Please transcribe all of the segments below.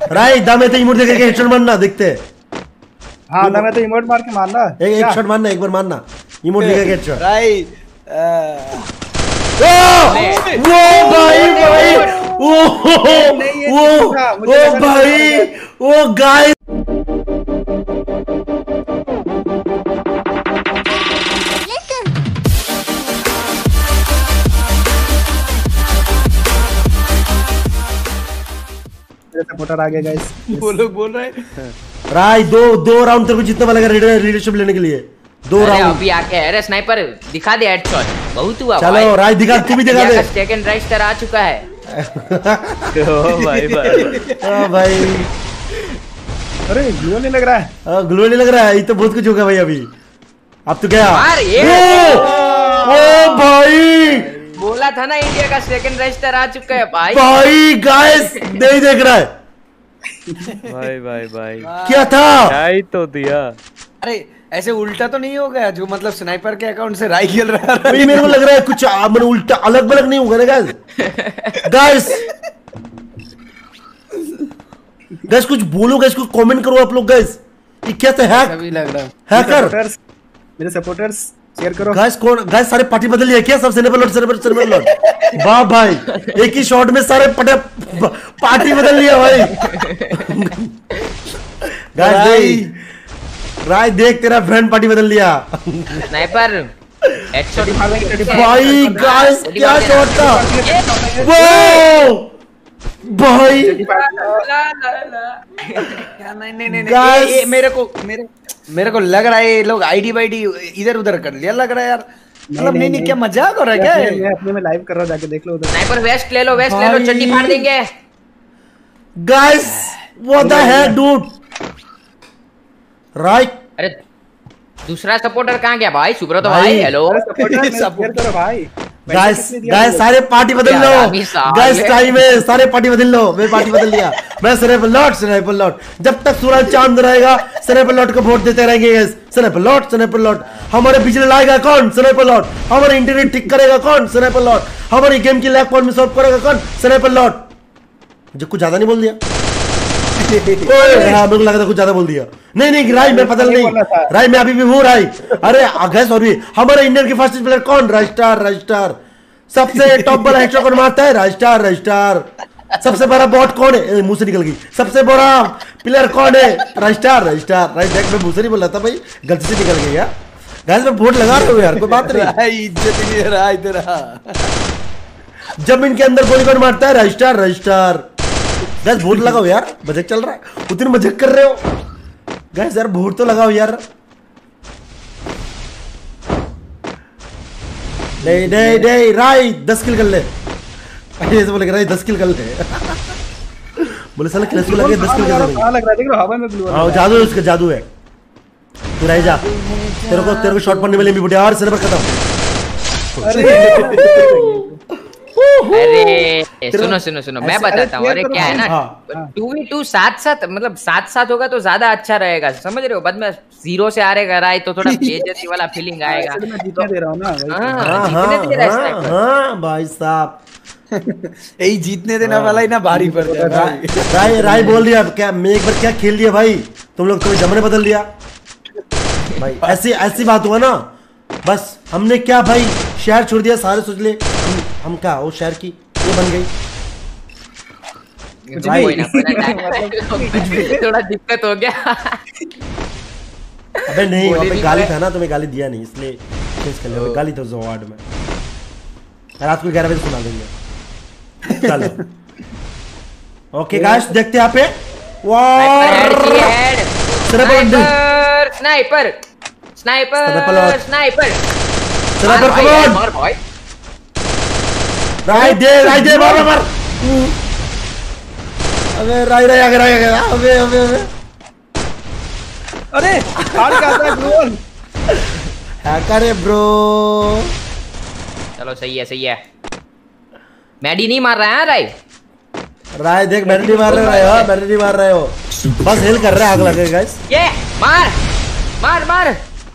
राय दामे तो इमोट देके हेडशॉट मारना देखते हैं। हाँ दामे तो इमोट मार के मारना। एक शॉट मारना, एक बार मारना इमोट देके हेडशॉट। राय वो भाई वो भाई वो गाइस सपोर्टर आ गए गाइस। वो लोग बोल रहे हैं राय दो राउंड तेरे को जीतने वाला लीडरशिप लेने के लिए 2 राउंड। अभी आके अरे स्नाइपर दिखा दे हेडशॉट बहुत हुआ। चलो राय दिखा, तू भी दिखा दे। सेकंड राइस्टर आ चुका है। ओ भाई भाई अरे ग्लू नहीं लग रहा है। ग्लो नहीं लग रहा है, ये तो बहुत कुछ होगा भाई अभी। अब तो क्या ओ भाई बोला था ना इंडिया का सेकंड राइस्टर आ चुका है भाई। भाई गाइस नहीं देख रहा है भाई क्या था ही तो दिया। अरे ऐसे उल्टा तो नहीं हो गया जो मतलब स्नाइपर के अकाउंट से राय खेल रहा है। भाई मेरे को लग रहा है कुछ मतलब उल्टा अलग बलग नहीं होगा ना गाइस। गाइस कुछ बोलो गाइस, कुछ कमेंट करो आप लोग गाइस। ये क्या था हैक अभी लग रहा है हैकर। मेरे सपोर्टर्स शेयर करो गाइस कौन गाइस सारे पार्टी बदल लिया क्या सब? सेनेपर लॉर्ड वाह भाई एक ही शॉट में सारे पार्टी बदल लिया भाई। गाइस राय देख तेरा फ्रेंड पार्टी बदल लिया। स्नाइपर हेडशॉट भाई गाइस क्या शॉट था वो भाई। नहीं मेरे को लग रहा है ये लोग आईडी वाईडी इधर उधर कर लिया लग रहा है यार। मतलब नहीं क्या मजाक हो रहा है क्या? मैं अपने में लाइव कर रहा हूं, जाके देख लो उधर। स्नाइपर वेस्ट ले लो चड्डी फाड़ देंगे guys what the heck dude. Right अरे दूसरा सपोर्टर कहाँ गया भाई? सुब्रत भाई हेलो सपोर्ट करो भाई। गाइस सारे पार्टी बदल लो गाइस, टाइम है सारे पार्टी बदल लो। मैं पार्टी बदल लिया, मैं स्नाइपर लॉर्ड जब तक सूरज चांद रहेगा स्नाइपर लॉर्ड को वोट देते रहेंगे गाइस। स्नाइपर लॉर्ड हमारे बिजली लाएगा कौन? स्नाइपर लॉर्ड हमारे इंटरनेट ठीक करेगा कौन? स्नाइपर लॉर्ड हमारी गेम की लैग प्रॉब्लम सॉल्व करेगा कौन? Sniper lord. जो कुछ ज्यादा नहीं बोल दिया हाँ मेरे को लगा था कुछ ज्यादा बोल दिया। नहीं राय मैं बदल नहीं, राय मैं अभी भी हूँ राय। अरे सॉरी हमारे इंडियन के फर्स्ट प्लेयर कौन? राइस्टार सबसे टॉप वाला हेडशॉट कौन मारता है? राइस्टार सबसे बड़ा बॉट कौन है? मुंह से निकल गई। सबसे बड़ा प्लेयर कौन है? राइस्टार राइट देख मैं मुंह से नहीं बोल रहा था भाई, गलती से निकल गई यार। गाइस मैं वोट लगा रहा हूँ यार, कोई बात नहीं। इज्जत नहीं रहा इधर। जब इनके अंदर गोली कौन मारता है? राइस्टार। गाइस वोट लगाओ यार, मजाक चल रहा है उतनी मजाक कर रहे हो गाइस यार, वोट तो लगाओ यार। नहीं राय 10 किल कर ले। ऐसे बोले राय 10 किल कर ले। बोले साला क्लच को लगे 10 किल कर ले। हां लग रहा है, देख लो हवा में ग्लू है। हां जादू है उसका, जादू है। तू रह जा, तेरे को शॉट पड़ने वाले भी बुढ़े और सिर पर खत्म। अरे सुनो मैं बताता हूँ। अरे क्या है ना 2v2 साथ मतलब साथ होगा तो ज्यादा अच्छा रहेगा, समझ रहे हो? बाद में 0 से आ रहा है तो थोड़ा बेइज्जती वाला फीलिंग आएगा। मैं जीतने दे रहा हूँ ना। हाँ भाई साहब यही जीतने देने वाला ही ना भारी पड़ जाए। राय बोल दिया क्या? मैं एक बार क्या खेल लिया भाई, तुम लोग तुम्हें जमाने बदल दिया भाई। ऐसी बात हुआ ना, बस हमने क्या भाई शहर छोड़ दिया, सारे सोच ले हम क्या वो शहर की ये बन गई। थोड़ा दिक्कत हो गया। अबे नहीं वहाँ पे गाली था ना, तुम्हें गाली दिया नहीं इसलिए चेंज कर लिया। गाली तो वार्ड में रात को 11 बजे सुना देंगे। चलो ओके गाइस देखते हैं यहाँ पे स्नाइपर राय दे मार। अबे राय अबे अरे हार जाता है गोल। हैकर है ब्रो। चलो सही है। मैडी नहीं मार रहा है राय देख मैडी नहीं मार रहे हो बस हिल कर रहे हैं, आग लगे गाइस। ये मार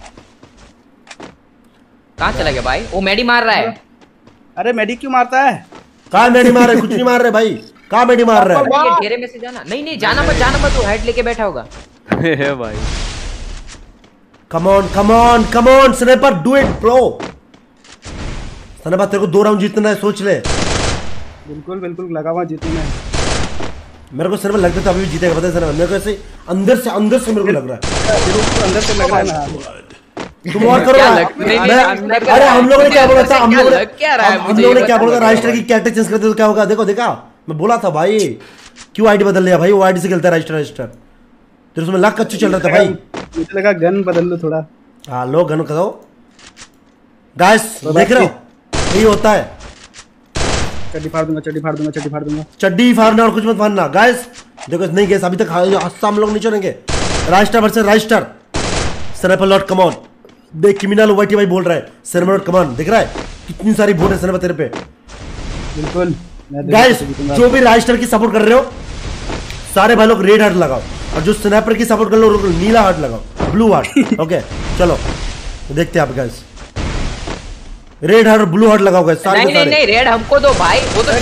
कहाँ चला गया भाई? वो मैडी मार रहा है। अरे मैडी क्यों मारता है? कहाँ मैडी मार रहे? कुछ नहीं मार रहे भाई, कहाँ मेडी मार रहा है? ये घेरे में से जाना नहीं नहीं जाना मत वो हेड लेके बैठा होगा। भाई come on sniper do it bro. Sniper तेरे को 2 राउंड जीतना है, सोच ले। बिल्कुल बिल्कुल लगा हुआ जीतने में। मेरे को स्नाइपर लगता था अभी भी जीतेगा, पता है स्नाइपर मेरे को ऐसे अंदर से मेरे को लग रहा है। अंदर से लग रहा है ना। तुम और करो। अरे हम लोगों ने क्या बोला था? हम लोगों ने क्या बोला था? राइस्टर की कैरेक्टर चेंज करते तो क्या होगा? देखो देखा मैं बोला था भाई। क्यों आईडी बदल लिया भाई? वो आईडी से खेलता है राइस्टर। तेरे उसमें लक अच्छी चल रहा था भाई। मुझे लगा गन बदल लो थोड़ा। हाँ लो गन करो गाइस, देख रहे हो यही होता है। चड्डी फाड़ दूंगा। चड्डी फाड़ना और कुछ मत फाड़ना गाइस। देखो नहीं गैस अभी तक हम लोग नहीं छोड़ेंगे। राइस्टर वर्सेस राइस्टर। Sniper lord come on. देख क्रिमिनल वाइटी भाई बोल रहा है स्नाइपर लॉर्ड कम ऑन। देख रहा है कितनी सारी वोट है स्नाइपर तेरे पे। बिल्कुल गाइस जो भी राइस्टर की सपोर्ट कर रहे हो सारे भाई लोग रेड हार्ट लगाओ, और जो स्नाइपर की सपोर्ट कर लो नीला हार्ट लगाओ, ब्लू हार्ट। ओके चलो देखते हैं आप गाइस। रेड हार्ट और ब्लू हार्ट लगाओ गाइस सारे। नहीं रेड हमको दो भाई। वो तो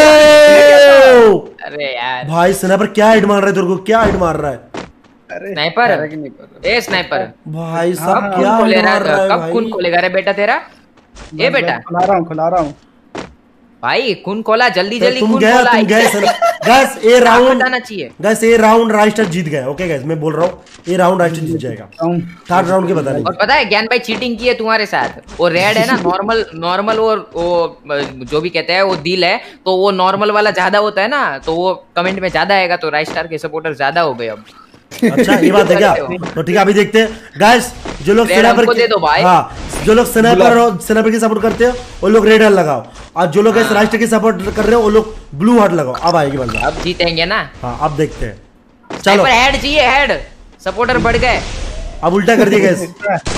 अरे यार भाई स्नाइपर क्या हाइड मार रहा है तेरे को? क्या हाइड मार रहा है? स्नाइपर ए स्नाइपर भाई सब क्या मार रहा है? कब खून खोलेगा रे बेटा तेरा? ए बेटा खुला रहा हूं भाई। खून खोला जल्दी खून तुम खोला। गाइस ए राउंड आना चाहिए। गाइस ए राउंड राइस्टर जीत गया। ओके गाइस मैं बोल रहा हूँ ये राउंड राइस्टर जीत जाएगा। थर्ड राउंड के बता नहीं। और पता है ज्ञान भाई चीटिंग की है तुम्हारे साथ। वो रेड है ना नॉर्मल वो जो भी कहते हैं वो दिल है, तो वो नॉर्मल वाला ज्यादा होता है ना, तो वो कमेंट में ज्यादा आएगा, तो राइस्टर के सपोर्टर ज्यादा हो गए अब। अच्छा ये बात है क्या? तो ठीक है अभी देखते हैं गाइस। जो लोग स्नाइपर दे दो भाई। हाँ जो लोग स्नाइपर की सपोर्ट करते हो वो लोग रेड हार्ट लगाओ, और जो लोग राइस्टर की सपोर्ट कर रहे हो वो लोग ब्लू हार्ट लगाओ। अब आएगी बंदा। अब जीतेंगे ना। हाँ अब देखते हैं। चलो हेड चाहिए हेड। सपोर्टर बढ़ गए। अब उल्टा कर दिया गाइस।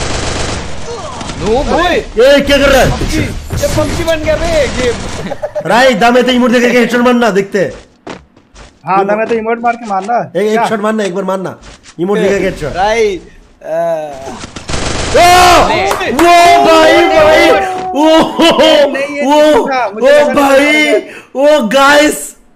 ये क्या कर रहा है? ये पंक्ति बन गया रे गेम। राइट दामे तो इमोट देके हेडशॉट मारना देखते हैं। हाँ दामे तो इमोट मार के मारना। एक शॉट मारना, एक बार मारना इमोट देके हेडशॉट। राइट वो भाई वो गाइस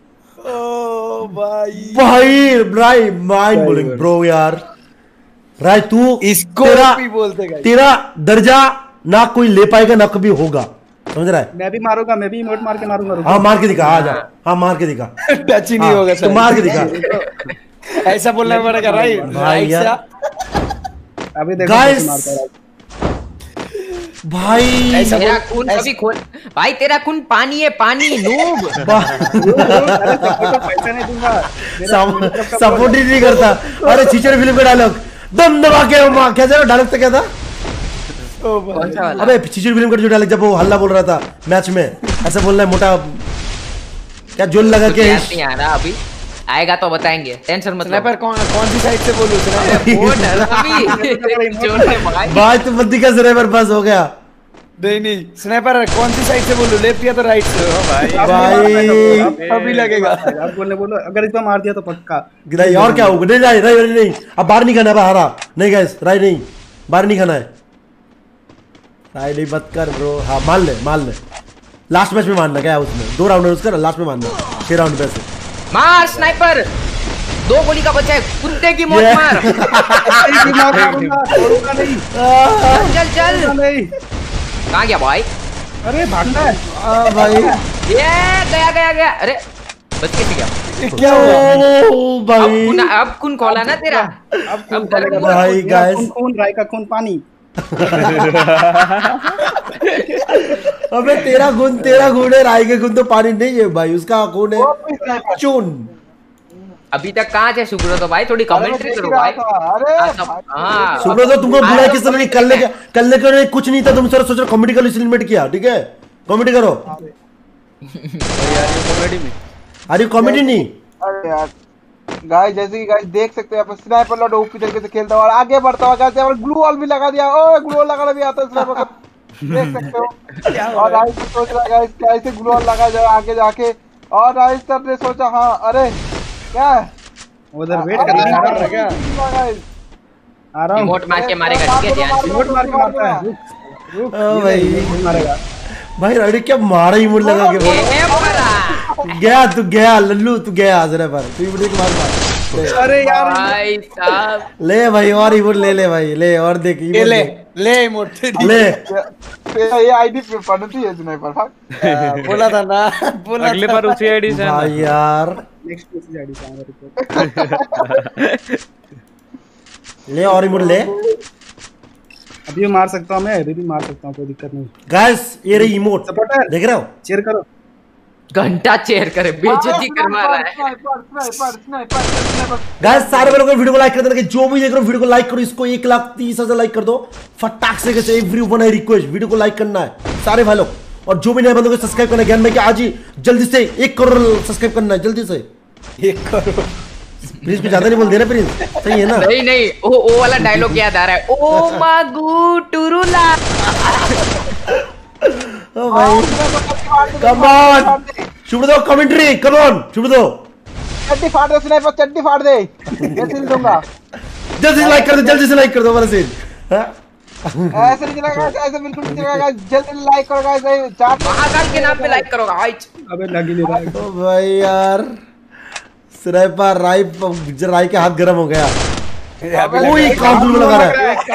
भाई माइंड ब्लोइंग ब्रो यार। राय तू इसको भी बोलते हैं तेरा दर्जा ना कोई ले पाएगा ना कभी होगा, समझ रहा है? मैं भी मारूंगा, मैं भी इमोट मार के मारूंगा। हाँ मार के दिखा, आ जा। हाँ मार के दिखा। टच ही नहीं होगा तो मार के दिखा। ऐसा बोलना पड़ेगा राइट भाई यार। अभी देखो गाइस भाई तेरा खून कभी खोल भाई। तेरा खून पानी है, पानी नूब। पैसा नहीं दूंगा। सपोर्ट ही नहीं करता। अरे चीचर फिल्म का डायलॉग दम दबा के कैसे डायलॉग था? क्या था? अबे चीचर फिल्म का जो डायलॉग जब वो हल्ला बोल रहा था मैच में, ऐसा बोल रहा है मोटा क्या जोल लगा के। नहीं आ रहा अभी, आएगा तो बताएंगे, टेंशन मत लो। पर कौन सी साइड से बोलूं? भाई तुम बंदी का स्नाइपर पास हो गया। नहीं स्नाइपर कौन सी साइड से बोलूं? लेफ्ट या तो राइट से? भाई अभी लगेगा। आप बोलो अगर इसको मार दिया तो पक्का। नहीं और क्या होगा? नहीं अब बाहर नहीं खाना है। हारा नहीं गाइस, राय नहीं, बाहर नहीं खाना है। राय नहीं मत कर ब्रो। हाँ मान ले लास्ट मैच में मारना। क्या उसमें 2 राउंड है उसका, लास्ट में मारना 6 राउंड पे से मार। स्नाइपर 2 गोली का बच्चा है, कुत्ते की मौत मार। चल कहाँ गया भाई? अरे भागना है भाई। ये गया। अरे बच के गया क्या भाई? अब खून खोला ना तेरा। अब भाई गाइस खून राय का खून पानी। अबे तेरा खून है, राय के खून तो पानी नहीं है भाई, उसका खून है चून। अभी तक कहाँ थे सुब्रत? तो भाई थोड़ी कमेंट्री करो भाई। हाँ सुब्रत तो तुमको बुलाया किस तरह? कल ने कुछ नहीं था, तुम सर सोच रहे कॉमेडी का इन्वेट किया। ठीक है कॉमेडी करो। अरे कॉमेडी नहीं। अरे यार गाइस जैसे कि गाइस देख सकते हैं स्नाइपर लॉर्ड ओपी तरीके से खेलता हुआ और आगे बढ़ता हुआ। गाइस ग्लू वॉल भी लगा दिया। ओए ग्लू वॉल लगाना भी आता है स्नाइपर को, देख सकते हो। और गाइस सोच रहा है गाइस कैसे ग्लू वॉल लगा जाए आगे जाके। और गाइस सर ने सोचा हाँ अरे क्या उधर वेट कर रहा है क्या? आ रहा हूं। रिमोट मार के मारेगा। ठीक है ध्यान से। रिमोट मार के मारता है। रुक भाई मारेगा भाई राइड क्या मारा ही मुड़ लगा के। गया तू गया लल्लू तू गया जरा पर तू वीडियो के बाद अरे यार भाई साहब ले भाई और इमोट ले भाई ले और देख ले इमोट ले ये आईडी पे पढ़ती है स्नाइपर भाग बोला था ना बोला अगली बार उसी आईडी से भाई यार नेक्स्ट उसी आईडी से हमारे को ले और इमोट ले अभी मार सकता हूं मैं अभी भी मार सकता हूं कोई दिक्कत नहीं गाइस ये रही इमोट सपोर्टर देख रहे हो शेयर करो घंटा चेयर करे बेइज्जती करवा रहा है। स्नाइपर गाइस सारे लोग वीडियो को लाइक कर देना कि जो भी देख रहे हो वीडियो को लाइक करो इसको 1,30,000 लाइक कर दो फटाक से कैसे एवरीवन आई रिक्वेस्ट वीडियो को लाइक करना है सारे भाई लोग और जो भी नए बंदों को सब्सक्राइब करना है ज्ञान भाई कि आज ही जल्दी से 1 करोड़ सब्सक्राइब करना है जल्दी से 1 करोड़ प्लीज कुछ ज्यादा नहीं बोल देना प्लीज सही है ना नहीं नहीं वो वाला डायलॉग याद आ रहा है ओ मागू टुरुला। ओ भाई कम ऑन शुभ दो कमेंट्री कम ऑन शुभ दो चड्डी फाड़ दे स्नाइपर चड्डी फाड़ दे मैं सील दूंगा जल्दी से लाइक कर दो जल्दी से लाइक कर दो हमारा सीन ऐसे नहीं चलेगा ऐसे बिल्कुल नहीं चलेगा जल्दी लाइक करो गाइस चार महाकाल के नाम पे लाइक करो गाइस। अबे लग ही नहीं रहा है। ओ भाई यार स्नाइपर राई के हाथ गरम हो गया कोई काम गुलबुल लगा रहा है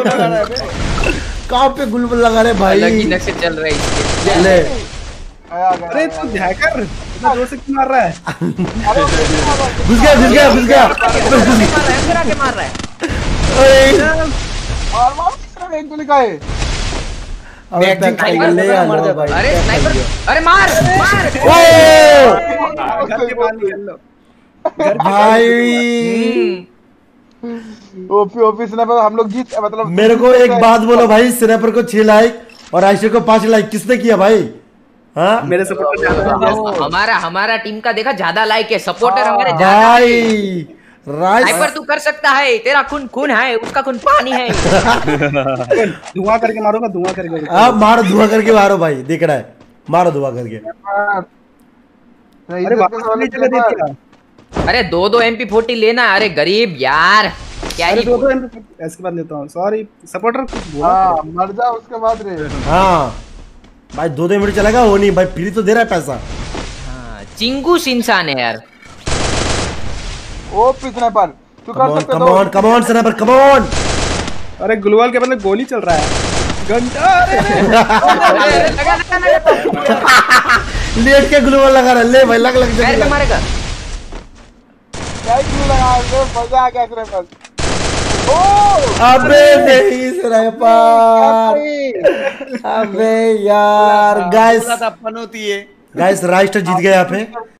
कहाँ पे गुलबुल लगा रहे भाई अलग ही नक्शे चल रहे हैं ले अरे तू हैकर इतना जोर से क्यों मार रहा है घुस गया के मार रहा है। ओए और मार एक गोली का है अबे तक ले आ भाई अरे स्नाइपर अरे मार घर के बाहर निकल लो भाई ओपी स्नाइपर हम लोग जीत मतलब मेरे को एक बात बोलो भाई स्नैपर को 6 लाइक और आयशा को 5 लाइक किसने किया भाई हाँ मेरे सपोर्टर ज्यादा हमारा टीम का देखा ज्यादा लाइक है सपोर्टर हमारे ज्यादा भाई राइट स्नाइपर तू कर सकता है तेरा खून है उसका खून पानी है। धुआं करके मारूंगा धुआं करके आप मारो धुआं करके मारो भाई दिख रहा है मारो धुआं करके अरे वापस वाली जगह दे दिया अरे 2 MP40 लेना अरे गरीब यार क्या अरे ही दो इसके बाद लेता हूं सॉरी सपोर्टर कुछ बोला हां मर जा उसके बाद रे हाँ भाई 2 मिनट चलेगा वो नहीं भाई फ्री तो दे रहा है पैसा हाँ, चिंगूस इंसान है यार। ओपी स्नाइपर तू कर सकते हो come on sniper come on अरे गुलवाल के बदले गोली चल रहा है घंटा लेट के ग्लू लगा रहा ले भाई लग पैर पे मारेगा क्या क्यों लगा दे मजा आ गया स्नाइपर अबे नहीं स्नाइपर अबे यार गाइस पनौती है गाइस राइस्टर जीत गए यहाँ पे